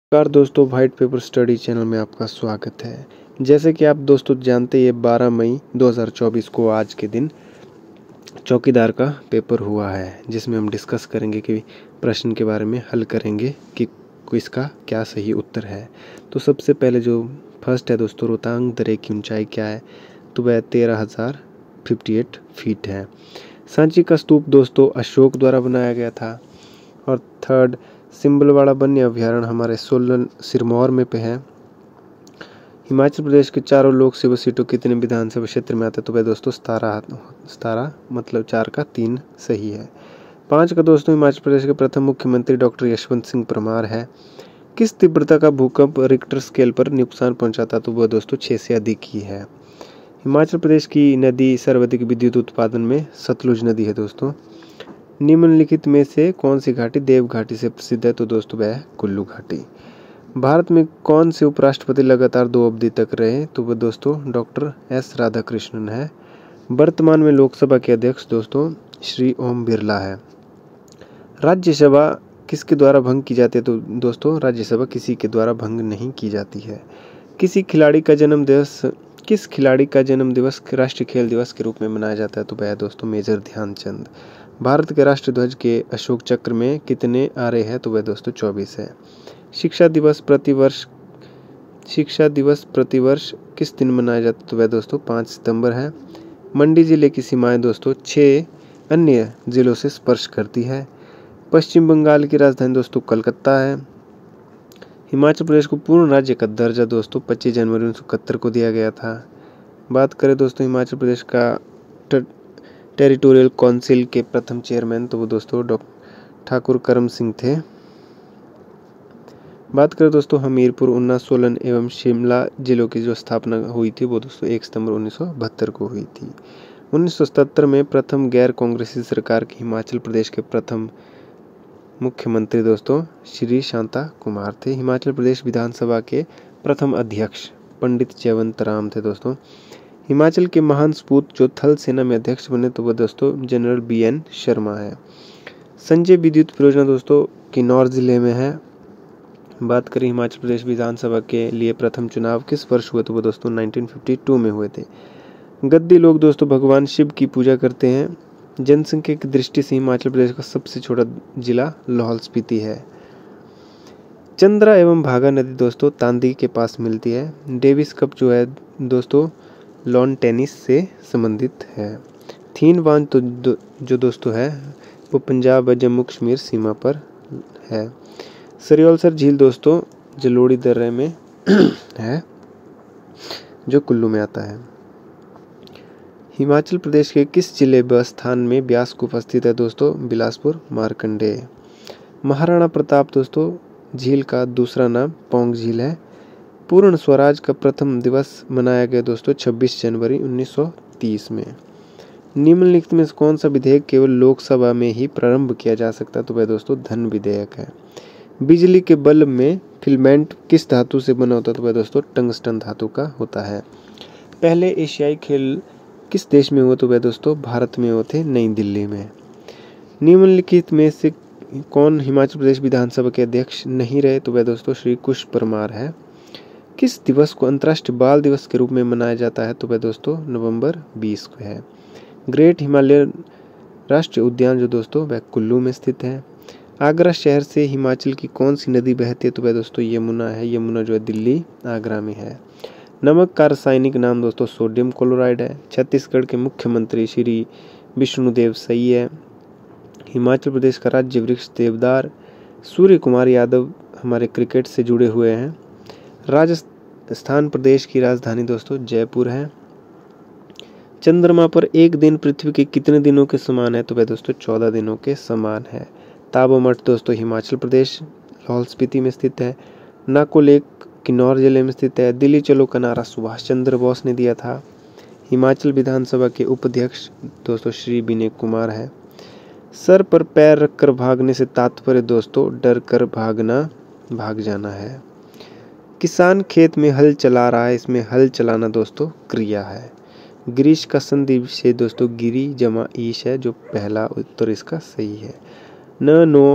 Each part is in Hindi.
नमस्कार दोस्तों, वाइट पेपर स्टडी चैनल में आपका स्वागत है। जैसे कि आप दोस्तों जानते हैं, 12 मई 2024 को आज के दिन चौकीदार का पेपर हुआ है, जिसमें हम डिस्कस करेंगे कि प्रश्न के बारे में हल करेंगे कि इसका क्या सही उत्तर है। तो सबसे पहले जो फर्स्ट है दोस्तों, रोहतांग दर्रे की ऊंचाई क्या है? तो वह 13,058 फीट है। सांची का स्तूप दोस्तों अशोक द्वारा बनाया गया था। और थर्ड, सिंबलवाड़ा वन्य अभ्यारण्य हमारे सोलन सिरमौर में पे है। हिमाचल प्रदेश के चारों लोकसभा सीटों कितने विधानसभा क्षेत्र में आते हैं? तो वह दोस्तों 17 मतलब 4 का 3 सही है। 5 का दोस्तों, हिमाचल प्रदेश के प्रथम मुख्यमंत्री डॉक्टर यशवंत सिंह परमार है। किस तीव्रता का भूकंप रिक्टर स्केल पर नुकसान पहुंचाता? तो वह दोस्तों 6 से अधिक ही है। हिमाचल प्रदेश की नदी सर्वाधिक विद्युत उत्पादन में सतलुज नदी है दोस्तों। निम्नलिखित में से कौन सी घाटी देव घाटी से प्रसिद्ध है? तो दोस्तों वह कुल्लू घाटी। भारत में कौन से उपराष्ट्रपति लगातार 2 अवधि तक रहे? तो वह दोस्तों डॉक्टर एस राधाकृष्णन है। वर्तमान में लोकसभा के अध्यक्ष दोस्तों श्री ओम बिरला है। राज्यसभा किसके द्वारा भंग की जाती है? तो दोस्तों राज्यसभा किसी के द्वारा भंग नहीं की जाती है। किस खिलाड़ी का जन्म दिवस राष्ट्रीय खेल दिवस के रूप में मनाया जाता है? तो वह दोस्तों मेजर ध्यानचंद। भारत के राष्ट्रीय ध्वज के अशोक चक्र में कितने आरे हैं? तो वह दोस्तों 24 है। शिक्षा दिवस प्रतिवर्ष किस दिन मनाया जाता है? तो वह दोस्तों 5 सितंबर है। मंडी जिले की सीमाएं दोस्तों 6 अन्य जिलों से स्पर्श करती है। पश्चिम बंगाल की राजधानी दोस्तों कलकत्ता है। हिमाचल प्रदेश को पूर्ण राज्य का दर्जा दोस्तों 25 जनवरी 1971 को दिया गया था। बात करें दोस्तों हिमाचल प्रदेश का टेरिटोरियल काउंसिल के प्रथम चेयरमैन, तो वो दोस्तों डॉक्टर ठाकुर करम सिंह थे। बात करें दोस्तों हमीरपुर, ऊना, सोलन एवं शिमला जिलों की जो स्थापना हुई थी वो दोस्तों 1 सितंबर 1972 को हुई थी। 1977 में प्रथम गैर कांग्रेसी सरकार के हिमाचल प्रदेश के प्रथम मुख्यमंत्री दोस्तों श्री शांता कुमार थे। हिमाचल प्रदेश विधानसभा के प्रथम अध्यक्ष पंडित जयवंत राम थे दोस्तों। हिमाचल के महान सपूत जो थल सेना में अध्यक्ष बने तो वह दोस्तों जनरल BN शर्मा है। संजय विद्युत परियोजना दोस्तों किन्नौर जिले में है। बात करें हिमाचल प्रदेश विधानसभा के लिए प्रथम चुनाव किस वर्ष हुए? तो वो दोस्तों 1952 में हुए थे। गद्दी लोग दोस्तों भगवान शिव की पूजा करते हैं। जनसंख्या की दृष्टि से हिमाचल प्रदेश का सबसे छोटा जिला लाहौल स्पीति है। चंद्रा एवं भागा नदी दोस्तों तांदी के पास मिलती है। डेविस कप जो है दोस्तों लॉन टेनिस से संबंधित है। थीन बांध तो जो दोस्तों है वो पंजाब व जम्मू कश्मीर सीमा पर है। सरियालसर झील दोस्तों जलोड़ी दर्रे में है जो कुल्लू में आता है। हिमाचल प्रदेश के किस जिले व स्थान में ब्यास गुफा स्थित है? दोस्तों बिलासपुर मार्कंडेय। महाराणा प्रताप दोस्तों झील का दूसरा नाम पौंग झील है। पूर्ण स्वराज का प्रथम दिवस मनाया गया दोस्तों 26 जनवरी 1930 में। निम्नलिखित में कौन सा विधेयक केवल लोकसभा में ही प्रारंभ किया जा सकता है? तो वह दोस्तों धन विधेयक है। बिजली के बल्ब में फिलामेंट किस धातु से बना होता है? तो वह दोस्तों टंगस्टन धातु का होता है। पहले एशियाई खेल किस देश में हुए? तो वह दोस्तों भारत में हुए थे, नई दिल्ली में। निम्नलिखित में से कौन हिमाचल प्रदेश विधानसभा के अध्यक्ष नहीं रहे? तो वह दोस्तों श्री कुश परमार है। किस दिवस को अंतर्राष्ट्रीय बाल दिवस के रूप में मनाया जाता है? तो वह दोस्तों नवंबर 20 को है। ग्रेट हिमालयन राष्ट्रीय उद्यान जो दोस्तों वह कुल्लू में स्थित है। आगरा शहर से हिमाचल की कौन सी नदी बहती है? तो वह दोस्तों यमुना है। यमुना जो है दिल्ली आगरा में है। नमक का रासायनिक नाम दोस्तों सोडियम क्लोराइड है। छत्तीसगढ़ के मुख्यमंत्री श्री विष्णुदेव सही है। हिमाचल प्रदेश का राज्य वृक्ष देवदार। सूर्य कुमार यादव हमारे क्रिकेट से जुड़े हुए हैं। राजस्थान प्रदेश की राजधानी दोस्तों जयपुर है। चंद्रमा पर एक दिन पृथ्वी के कितने दिनों के समान है? तो वह दोस्तों 14 दिनों के समान है। ताबो मठ दोस्तों हिमाचल प्रदेश लाहौल स्पीति में स्थित है। नाको लेक किन्नौर जिले में स्थित है। दिल्ली चलो का नारा सुभाष चंद्र बोस ने दिया था। हिमाचल विधानसभा के उपाध्यक्ष दोस्तों श्री विनय कुमार है। सर पर पैर रखकर भागने से तात्पर्य दोस्तों डर कर भाग जाना है। किसान खेत में हल चला रहा है, इसमें हल चलाना दोस्तों क्रिया है। गिरीश का संधि विशेष दोस्तों गिरी जमा ईश है जो पहला उत्तर इसका सही है। न नो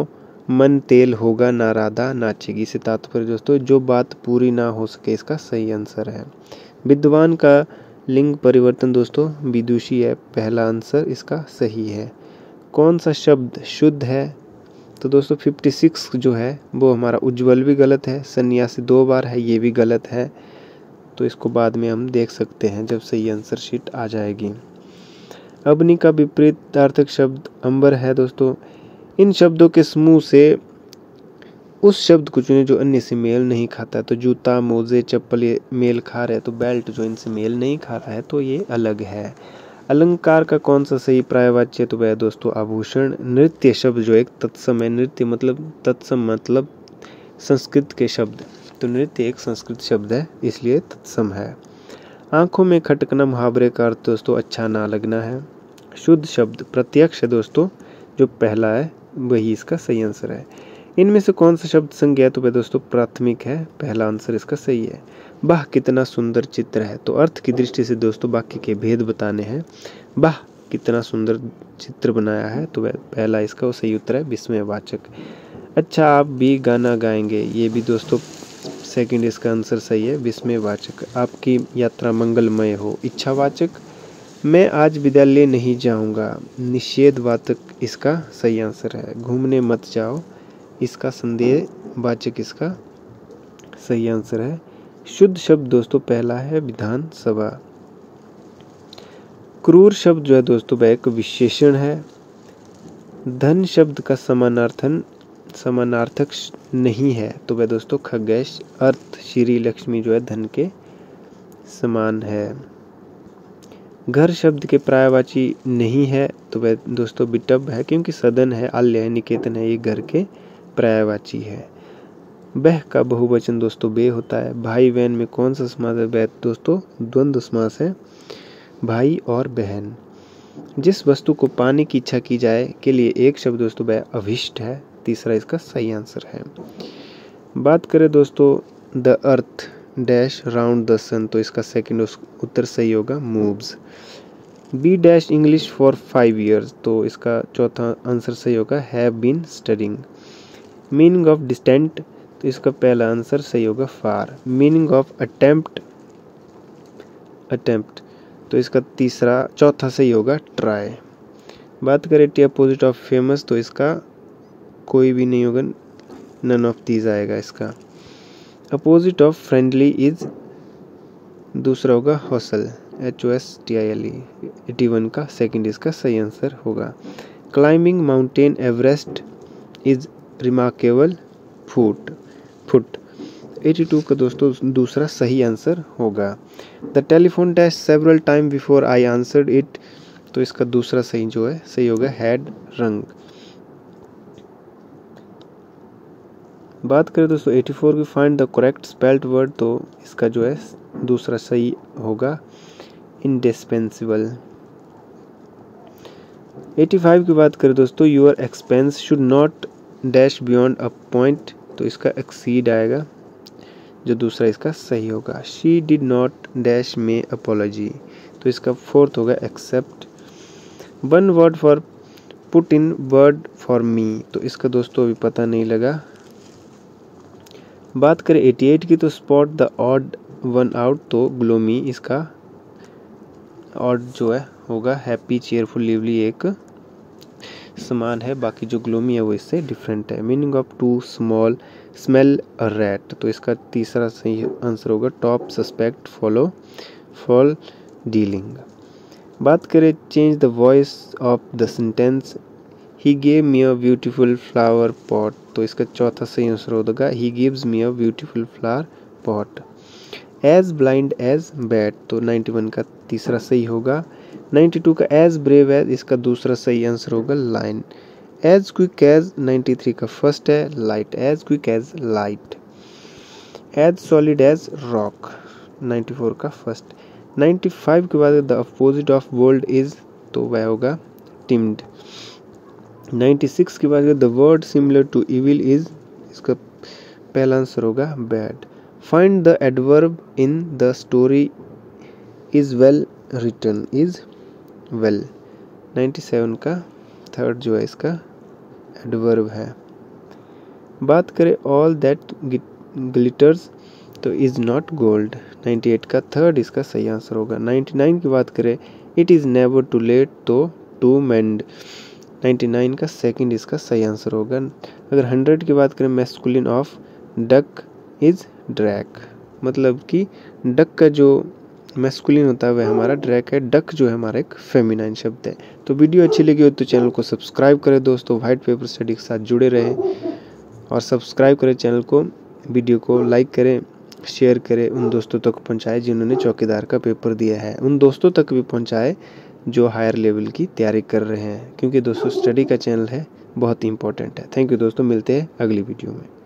मन तेल होगा ना राधा नाचेगी। इसे तात्पर्य दोस्तों जो बात पूरी ना हो सके, इसका सही आंसर है। विद्वान का लिंग परिवर्तन दोस्तों विदुषी है, पहला आंसर इसका सही है। कौन सा शब्द शुद्ध है? तो दोस्तों 56 जो है वो हमारा उज्ज्वल भी गलत है, सन्यासी 2 बार है, ये भी गलत है। तो इसको बाद में हम देख सकते हैं जब सही आंसर शीट आ जाएगी। अग्नि का विपरीतार्थक शब्द अंबर है दोस्तों। इन शब्दों के समूह से उस शब्द को चुने जो अन्य से मेल नहीं खाता। तो जूता, मोजे, चप्पल ये मेल खा रहे हैं, तो बेल्ट जो इनसे मेल नहीं खा रहा है तो ये अलग है। अलंकार का कौन सा सही पर्यायवाच्य? तो वह दोस्तों आभूषण। नृत्य शब्द जो एक तत्सम है, नृत्य मतलब तत्सम मतलब संस्कृत के शब्द, तो नृत्य एक संस्कृत शब्द है इसलिए तत्सम है। आंखों में खटकना मुहावरे का अर्थ दोस्तों अच्छा ना लगना है। शुद्ध शब्द प्रत्यक्ष है दोस्तों, जो पहला है वही इसका सही आंसर है। इनमें से कौन सा शब्द संज्ञा? तो वह दोस्तों प्राथमिक है, पहला आंसर इसका सही है। वाह कितना सुंदर चित्र है, तो अर्थ की दृष्टि से दोस्तों वाक्य के भेद बताने हैं। वाह कितना सुंदर चित्र बनाया है, तो वह पहला इसका सही उत्तर है विस्मयवाचक। अच्छा आप भी गाना गाएंगे, ये भी दोस्तों सेकंड इसका आंसर सही है विस्मयवाचक। आपकी यात्रा मंगलमय हो, इच्छावाचक। मैं आज विद्यालय नहीं जाऊंगा, निषेधवाचक इसका सही आंसर है। घूमने मत जाओ, इसका संदेहवाचक इसका सही आंसर है। शुद्ध शब्द दोस्तों पहला है विधानसभा। क्रूर शब्द जो है दोस्तों वह एक विशेषण है। धन शब्द का समानार्थक नहीं है, तो वह दोस्तों खगेश। अर्थ श्री लक्ष्मी जो है धन के समान है। घर शब्द के पर्यायवाची नहीं है, तो वह दोस्तों विटब है, क्योंकि सदन है, आल्य है, निकेतन है, ये घर के पर्यायवाची है। वह का बहुवचन दोस्तों बे होता है। भाई बहन में कौन सा समास है? वह दोस्तों द्वंद्व समास है, भाई और बहन। जिस वस्तु को पाने की इच्छा की जाए के लिए एक शब्द दोस्तों वह अभिष्ट है, तीसरा इसका सही आंसर है। बात करें दोस्तों the earth dash round the sun, तो इसका सेकंड उत्तर सही होगा moves. Be dash English for 5 years, तो इसका चौथा आंसर सही होगा have been studying. Meaning of distant, तो इसका पहला आंसर सही होगा फार। मीनिंग ऑफ अटेम्प्ट, तो इसका चौथा सही होगा ट्राई। बात करें टी अपोजिट ऑफ फेमस, तो इसका कोई भी नहीं होगा, नन ऑफ दीज आएगा इसका। अपोजिट ऑफ फ्रेंडली इज, दूसरा होगा हॉसल, HOSTILE। 81 का सेकंड इसका सही आंसर होगा। Climbing mountain Everest is remarkable foot. 82 का दोस्तों दूसरा सही आंसर होगा। The telephone dash several time before I answered it, तो इसका दूसरा सही जो है सही होगा हैड रंग। बात करें दोस्तों 84 की find the correct spelled word, तो इसका जो है दूसरा सही होगा इंडिस्पेंसिबल। 85 की बात करें दोस्तों your expense should not dash beyond a point, तो इसका एक्सीड आएगा, जो दूसरा इसका सही होगा। शी डिड नॉट डैश में अपॉलॉजी, तो इसका फोर्थ होगा accept. One word for put in word for me, तो इसका दोस्तों अभी पता नहीं लगा। बात करें 88 की, तो spot the odd one out, तो ग्लोमी इसका ऑड जो है होगा हैप्पी, चेयरफुल, लिवली एक समान है, बाकी जो ग्लोमी है वो इससे डिफरेंट है। Meaning of to small smell a rat, तो इसका तीसरा सही आंसर होगा top suspect follow foul dealing. बात करें change the voice of the sentence he gave me a beautiful flower pot, तो इसका चौथा सही आंसर होगा he gives me a beautiful flower pot. As blind as bat, तो 91 का तीसरा सही होगा। 92 का एज ब्रेव एज, इसका दूसरा सही आंसर होगा लाइन। एज क्विक एज 93 का फर्स्ट है, light as quick as light. As solid as rock 94 का फर्स्ट। 95 के बाद the opposite of bold is, तो वह होगा टिम्ड। 96 के बाद the word similar to evil is, इसका पहला आंसर होगा bad. Find the adverb in the story is well written, is well. 97 का थर्ड जो है इसका एडवर्ब है। बात करें ऑल दैट ग्लिटर्स तो इज़ नॉट गोल्ड, 98 का थर्ड इसका सही आंसर होगा। 99 की बात करें it is never too late तो टू मेंड, 99 का सेकंड इसका सही आंसर होगा। अगर 100 की बात करें masculine of duck is drake, मतलब कि डक का जो मैस्कुलिन होता है वह हमारा ड्रैक है, डक जो है हमारा एक फेमिनाइन शब्द है। तो वीडियो अच्छी लगी हो तो चैनल को सब्सक्राइब करें दोस्तों, व्हाइट पेपर स्टडी के साथ जुड़े रहें और सब्सक्राइब करें चैनल को, वीडियो को लाइक करें, शेयर करें, उन दोस्तों तक पहुंचाएं जिन्होंने चौकीदार का पेपर दिया है, उन दोस्तों तक भी पहुंचाएं जो हायर लेवल की तैयारी कर रहे हैं, क्योंकि दोस्तों स्टडी का चैनल है, बहुत ही इंपॉर्टेंट है। थैंक यू दोस्तों, मिलते हैं अगली वीडियो में।